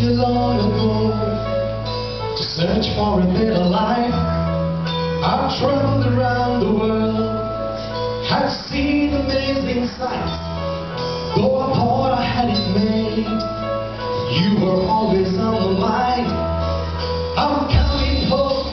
you long ago to search for a better life. I've traveled around the world, have seen amazing sights. Though I thought I had it made, you were always on my mind. I'm coming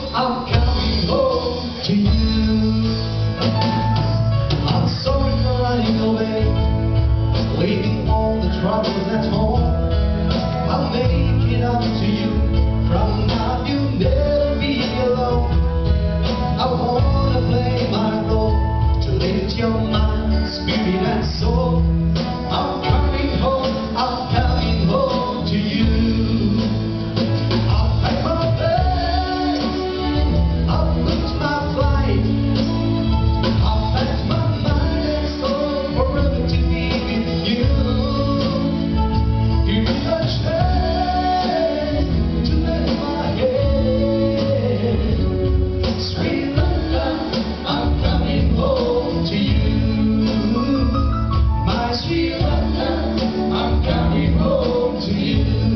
home to you. I'm sorry for running away, leaving all the troubles at home. I'll make it up to you. From now you'll never be alone. I wanna play my role to lift your mind, spirit and soul. I'm coming home to you. I'll pack my bags, I'll book my flight, I'll pack my mind and soul forever to be with you. Give me a chance to let my head. Sweet Lanka, I'm coming home to you. My sweet Lanka, I'm coming home to you.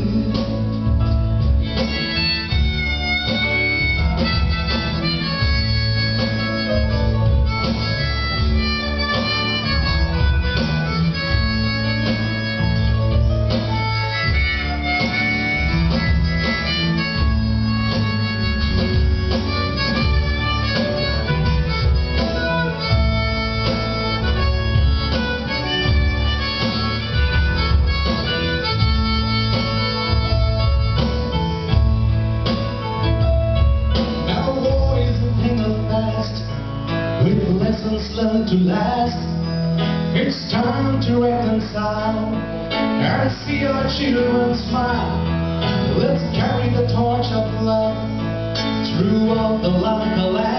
With lessons learned to last, it's time to reconcile and see our children smile. Let's carry the torch of love throughout the Lanka land.